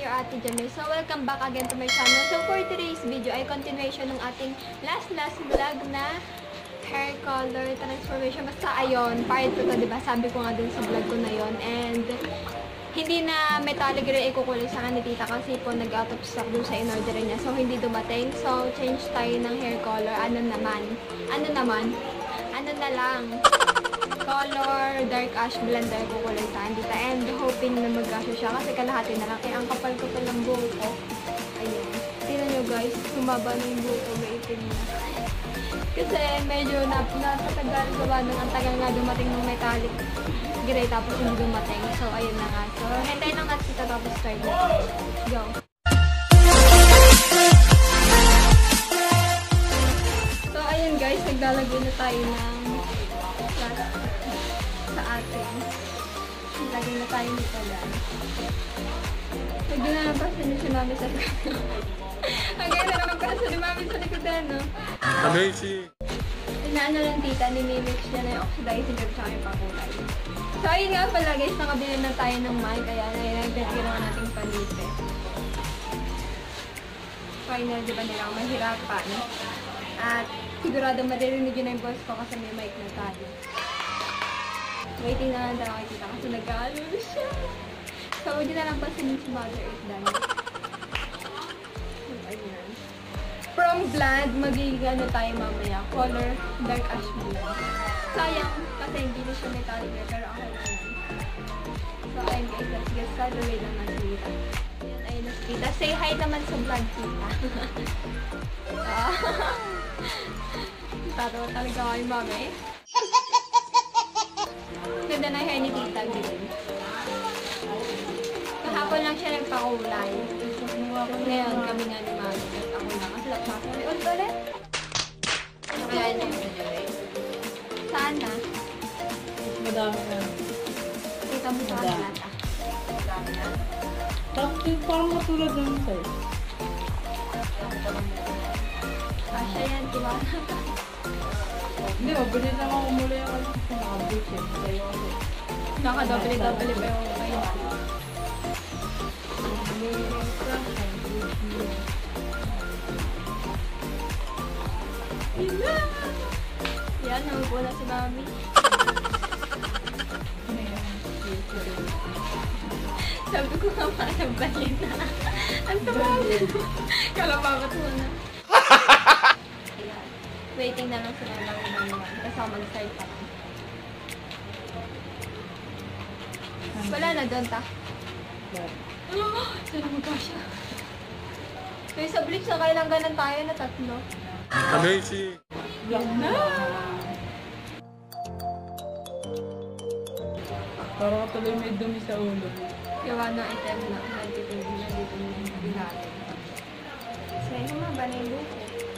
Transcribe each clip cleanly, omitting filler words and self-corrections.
your Ate Jamil. So, welcome back again to my channel. So, for today's video ay continuation ng ating last vlog na hair color transformation. Basta ayon, part 2 to, diba? Sabi ko nga dun sa vlog ko na yon. And hindi na metallic rin ikukulay sa akin ni tita kasi po nag-out of stock dun sa in-order niya. So, hindi dumating. So, change tayo ng hair color. Ano na lang. Color, dark ash blender ko kulay sa andita. And hoping na mag-asho siya kasi kalahati na lang. Ang kapal ko pa ng buhok ko. Ayun. Tingnan nyo guys, sumaba na yung buhok ko. May itim na. Kasi medyo napatagal gawa nung ang tagal nga dumating ng metallic gray tapos hindi dumating. So, ayun na nga. So, hintay lang natin kita tapos start. Go! So, ayun guys, naglalagay na tayo ng sa atin. Lagay na tayo nito lang. Lagyan na lang kasi niya si Mami sa likod. Lagyan na lang kasi ni Mami sa likod no? Amazing! Inaano lang tita, nimimix niya na yung oxidizing at saka yung pakulay. So ayun nga pala guys, nakabili na tayo ng mic kaya ginawa nating panipit. Final, di ba nila ako mahirapan? At sigurado maririnig yun na yung voice ko kasi may mic na tayo. Waiting na lang tayo kita kasi nag-aalala siya. So, hindi na lang pa si Mother is done. Ayan. From blonde, magiging ano tayo mamaya. Color, dark ash blue. Sayang, kasi hindi na siya metallic pero okay na yan. So, ayun guys, let's get started. Wait lang natin kita. Ayan, ayun na si tita. Say hi naman sa vlog tita. Tatawa talaga kayo mami. Ganda na hair ni tita green. Kahapon lang siya nagpakulay. Ngayon kami nga ni mami. Tapos ako na. Kasi lahat masari. Ulit. Kaya niya yung nangyari. Saan na? Madami na. Kita mo sa lahat ah. Madami na. Tapos parang matulad ng sa'yo. Asya yan, diba? Hindi, mabilis naman umuli yung alis sa nakabit eh. Sa'yo ako. Naka-double pa yung kayo. Yan, namupo na si mami. Sabi ko nga parang bayin na. Ang tawag. Kalababat mo na. Waiting na lang sila lang naman. Kasi ako mag-start pa lang. Wala na doon ta. Sana magkasya. Kaya sa bleach na kailangan tayo na tatlo. Amazing! Yan na! Parang tuloy may dumi sa ulo. Gawa ng item na nandito yung natin. Sa'yo nga ba na yung buko?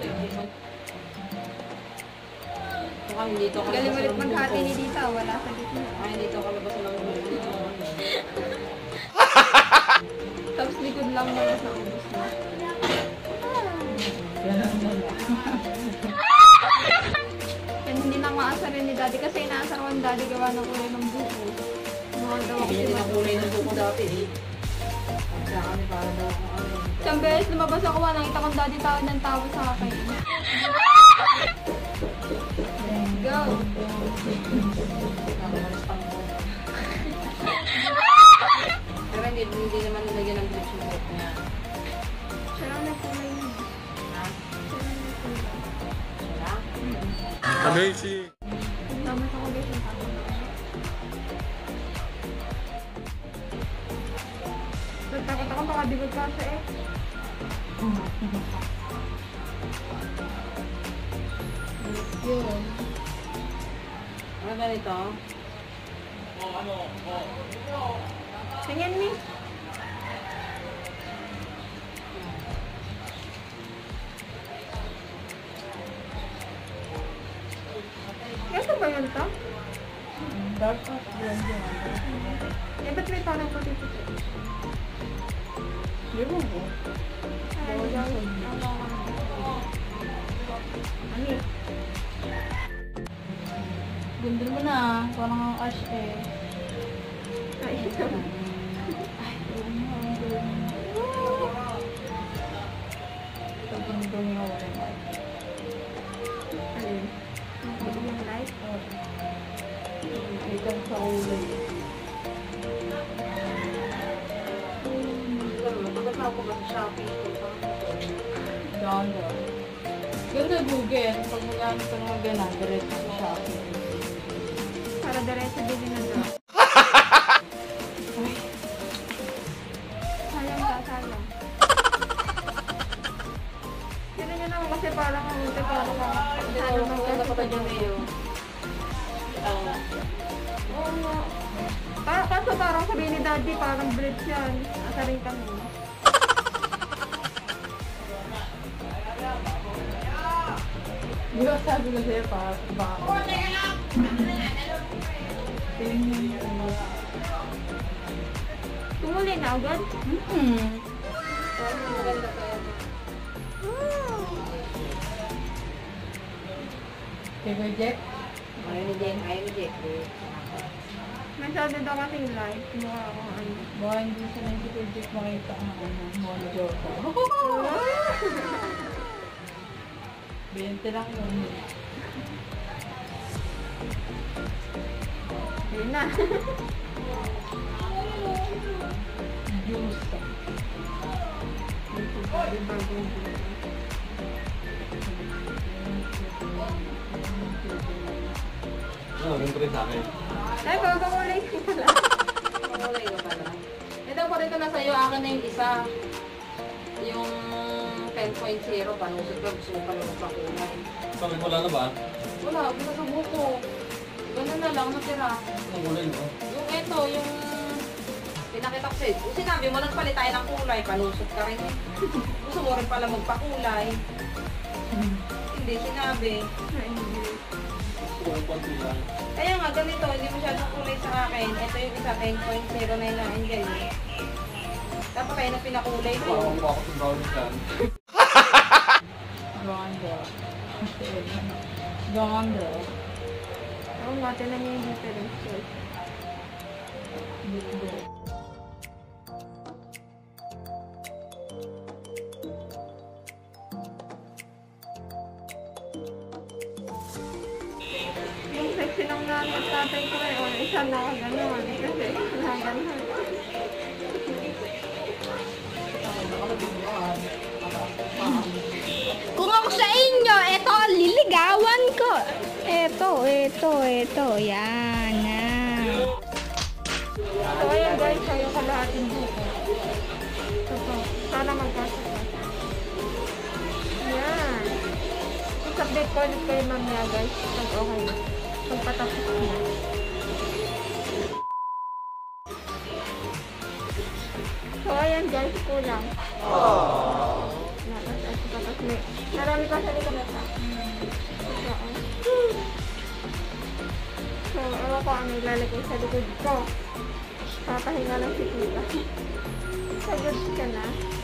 Mukhang dito ka Galing ulit maghati ni Dita, wala sa gitna. Ay, dito ka labas lang ulit. Tapos likod lang mo sa ubos na. Yan, hindi na maasar rin ni Daddy kasi inaasar ko ang Daddy gawa ng kulay ng buko. Mga daw ako Hindi din ang kulay ng buko dati eh. Sa kami para daw ako ano. Isang beses lumabas ako, nakita kong Daddy tawad ng tawad sa akin. Go! Pero hindi naman nilagyan ng bleach yung buhok niya. Siya lang nagkulay niya. Ha? Siya lang nagkulay. Wala? Amazing! Namas ako guys yung tawad. Nagtakot ako baka di magkasa eh. Yun. Ano ganito? Tingnan mi. Ito ba yun to? Dark up blend yun. Eh, ba't may parang puti-puti? Ewan ko. Ay, guys. Ano yun? Ganda mo na. Parang ang ash eh. Ay, ito. Ay, Hanap ko ba sa Shopee? Ganda. Ganda Google. Pag magano ka ng gana, diretso sa Shopee. Para diretso din na doon. Sayang ka, sayang. Yun nyo naman kasi parang ang ito parang Hindi ko maganda pa tayo Mayo. Oo nga. Kaso parang sabihin ni Daddy, parang blitz yan. Asa rin kami. Di ba sabi ko sa'yo pa? Tumuli na agad? Parang maganda pa yan. Kay Kuya Jack? Ayaw ni Jack. May sabi daw kasing live. Mukha ako ano. Baka hindi siya na si Kuya Jack makita ang mono ko. 20 lang yun. Ayun na. Juice. Ganito rin sa akin. Ay, babakulay ko pala. Makulay ka pala. Ito pa rin ko na sa'yo. Akin na yung isa. Yung 10.0. Panusot ka. Gusto ko pa lang pakulay. Bakit wala na ba? Wala. Wala sa buko. Ganun na lang. Natira. Anong kulay mo? Yung ito. Yung pinakita ko sa'yo. Kung sinabi mo, nagpalit tayo ng kulay. Panusot ka rin. Gusto mo rin pala magpakulay. Hindi sinabi. Kulay konti lang. Kaya nga, ganito, hindi masyadong kulay sa akin. Ito yung isa, 10.0 na yun ganyan. Tapos kayo na pinakulay ko. Parang mukha ko sa brownies yan. Ganda. Ganda. Oo nga, tinan niyo yung difference. Yung sexy ng tatay ko eh. O, isa na ako gano'n. Kasi nakagano'n. Kung ako sa inyo, eto, liligawan ko. Eto, yan na. So, ayan guys, yung kalahating buko. Ito po, sana magkasya. Yan. Isupdate ko ulit kayo mamaya guys, pag okay na. Pagpatapos na. So, ayan guys, kulang. Marami pa sa likod na sa. So, ewan ko ang ilalagay sa likod ko. Papahinga lang si Tita. Sagod ka na.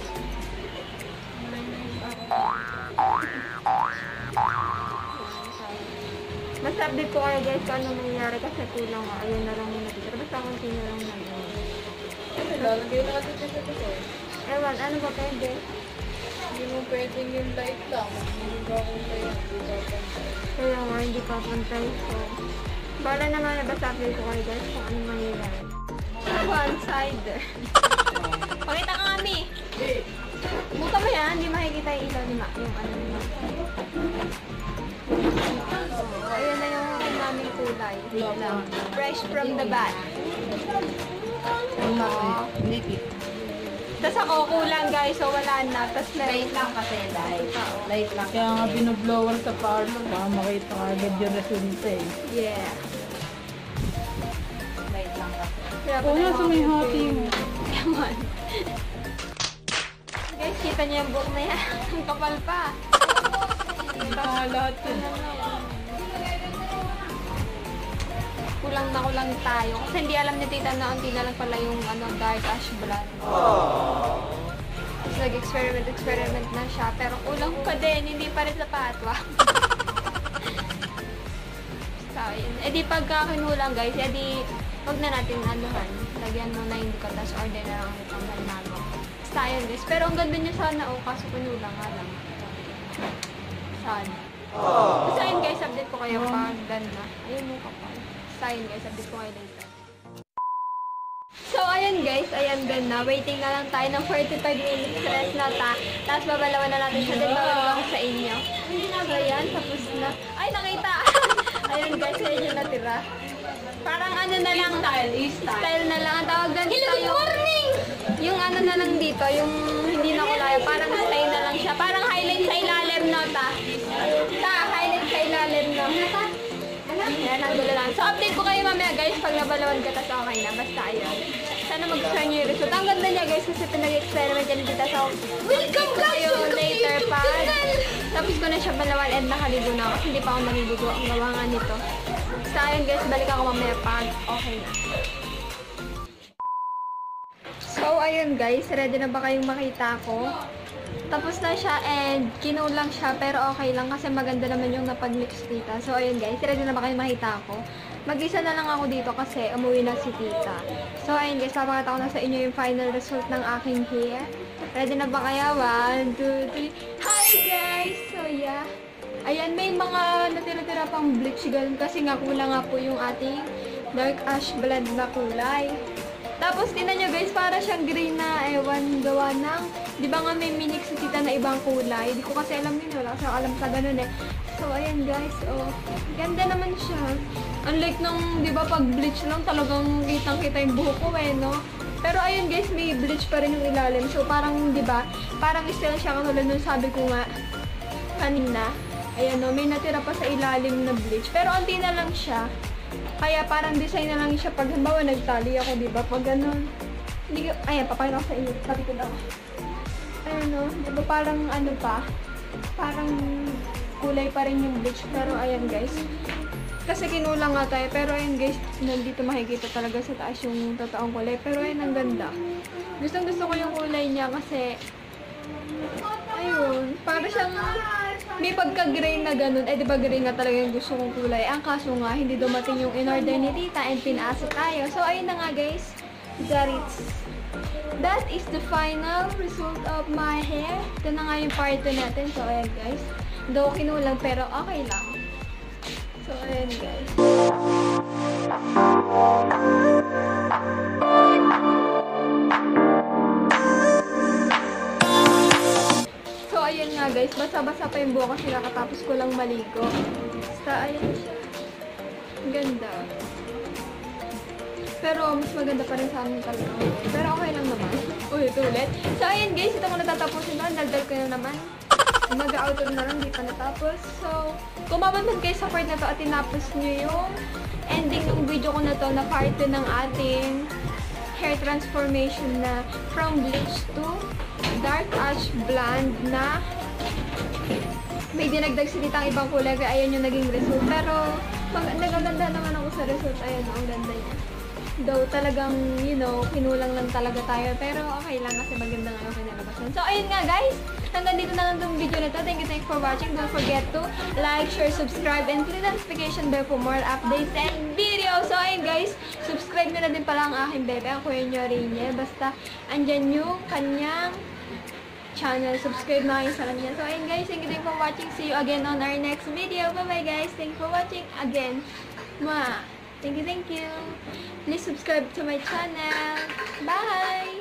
Basta update ko kayo guys kung ano nangyayari kasi kulang nga. Ayun na lang yung natitira. Basta konti na lang na yun. Lalagay na kasi sa ito. Ewan, ano ba pwede? Hindi mo pwedeng yung light lang. Hindi ba kung light? Hindi ba pantay? Kaya nga, hindi pa pantay. So, bala naman na basta update ko kayo guys kung ano mangyayari. One-sider. Pakita ka nga, Mi. Buka mo yan, hindi makikita yung ilaw ni Ma. Yung ano ni Ma. So, ayan na yung naming kulay. Wait lang. Fresh from the bat. Hindi. Tapos ako kulang guys, so wala na. Tapos Light lang kasi, light. Light lang. Kaya nga binoblower sa parlor. Baka makita ka agad yung resulta eh. Yeah. Light lang kasi. Kaya Oo nga, sa may hati mo. Come on. Guys, kita niyo yung buhok na yan. Ang kapal pa. Kita nga lahat yun. Kulang tayo. Kasi hindi alam ni Tita na unti na lang pala yung dark ash blonde. Tapos nag-experiment na siya. Pero kulang pa din. Hindi pa rin sapat. Wow. So, yun. E di pagka kinulang guys, e di wag na natin anuhan. Lagyan mo na yung katas order na lang ulit ang nago. Basta yun guys. Pero ang ganda niya sana kaso kinulang nga lang. Sana. Basta yun guys, update ko kayo pag ganda. Ayun mo kapal. Basta yun guys, update ko kayo later. So, ayun ayun guys, ayan ganda. Waiting na lang tayo ng 45 minutes rest na ta. Tapos babalawan na natin siya. Then babalawan ko sa inyo. So ayan, tapos na. Ay, nakita! Ayun guys, ayun yung natira. Parang ano na lang. Style na lang. Ang tawag doon. Hello, good morning! Yung ano na lang dito, yung hindi na kulay. Parang style na lang siya. Parang highlight sa ilalim na ta. Highlight sa ilalim na. Yan, ang gulo lang. So, update ko kayo mamaya guys pag nabalawan ka, tas okay na. Basta ayun. Sana mag-share nyo yung result. Ang ganda niya guys kasi pinag-experiment yan dito. So, welcome guys! Later pa. Tapos ko na siya balawan and nakaligo na ako. Hindi pa ako naliligo. Ang gawa nga nito. Basta ayun guys, balik ako mamaya pag okay na. So, ayun guys. Ready na ba kayong makita ko? Tapos na siya and kinulang siya pero okay lang kasi maganda naman yung napag-mix tita. So ayun guys, ready na ba kayo makita ako? Mag-isa na lang ako dito kasi umuwi na si tita. So ayun guys, papakita ko na sa inyo yung final result ng aking hair. Ready na ba kayo? 1, 2, 3. Hi guys! So yeah. Ayan, may mga natira-tira pang bleach gun kasi nga kulang nga po yung ating dark ash blonde na kulay. Tapos, tinan nyo guys, para siyang green na ewan gawa ng, di ba nga may minix si tita na ibang kulay? Di ko kasi alam yun, wala kasi alam sa ganun eh. So, ayan guys, oh, ganda naman siya. Unlike nung, di ba, pag bleach lang, talagang kitang-kita yung buhok ko eh, no? Pero ayun guys, may bleach pa rin yung ilalim. So, parang, di ba, parang still siya katulad nung sabi ko nga kanina. Ayan, no, may natira pa sa ilalim na bleach. Pero, onti na lang siya. Kaya parang design na lang siya pag halimbawa nagtali ako, di ba? Pag ganun. Hindi ko, ayan, papakita ko sa inyo. Tabi ko daw. Ayan, no? Di ba parang ano pa? Parang kulay pa rin yung bleach. Pero ayan, guys. Kasi kinulang nga tayo. Pero ayan, guys, nandito makikita talaga sa taas yung totoong kulay. Pero ayan, ang ganda. Gustong gusto ko yung kulay niya kasi ayun, para siyang may pagka-gray na ganun. Eh, di ba gray nga talaga yung gusto kong kulay. Ang kaso nga, hindi dumating yung in-order ni tita and pinaasa tayo. So, ayun na nga guys. That is the final result of my hair. Ito na nga yung part 2 natin. So, ayan guys. Though kinulang pero okay lang. So, ayan guys. So, ayun nga guys, basa-basa pa yung buhok kasi nakatapos ko lang maligo. Basta, ayun siya. Ang ganda. Pero, mas maganda pa rin sa amin talaga. Pero, okay lang naman. Ulit. So, ayun guys, ito ko natatapusin doon. Daldal ko na naman. Mag-outro na lang, di pa natapos. So, kung mapanood kayo sa part na to at tinapos nyo yung ending ng video ko na to na part 2 ng ating hair transformation na from bleach to dark ash blonde na may dinagdag silitang ibang kulay kaya ayan yung naging result. Pero nagaganda naman ako sa result. Ayan, ang ganda niya. Though talagang, you know, kinulang lang talaga tayo. Pero okay lang kasi maganda nga yung kinalabasan. So ayun nga guys, hanggang dito na lang itong video na to. Thank you for watching. Don't forget to like, share, subscribe, and click the notification bell for more updates and videos. So ayun guys, subscribe nyo na din pala ang aking bebe, ang Kuya Nyorine. Basta andyan yung kanyang channel. Subscribe na kayo sa kanya. So ayun guys, thank you for watching. See you again on our next video. Bye bye guys. Thank you for watching again. Thank you. Please subscribe to my channel. Bye!